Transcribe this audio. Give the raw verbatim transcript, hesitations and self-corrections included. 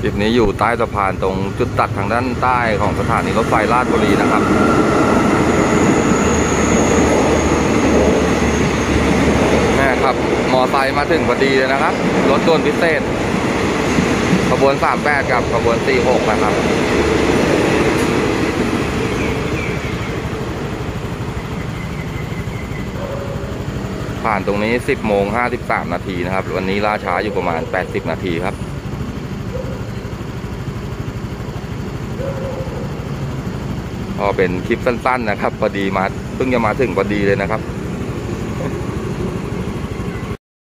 คลิปนี้อยู่ใต้สะพานตรงจุดตัดทางด้านใต้ของสถานีรถไฟลาดบุรีนะครับแม่ครับมอไซค์มาถึงพอดีเลยนะครับรถด่วนพิเศษขบวนสามแปดกับขบวนสี่หกนะครับผ่านตรงนี้สิบโมงห้าสิบสามนาทีนะครับวันนี้ล่าช้าอยู่ประมาณแปดสิบนาทีครับก็เป็นคลิปสั้นๆนะครับพอดีมาเพิ่งจะมาถึงพอดีเลยนะครับ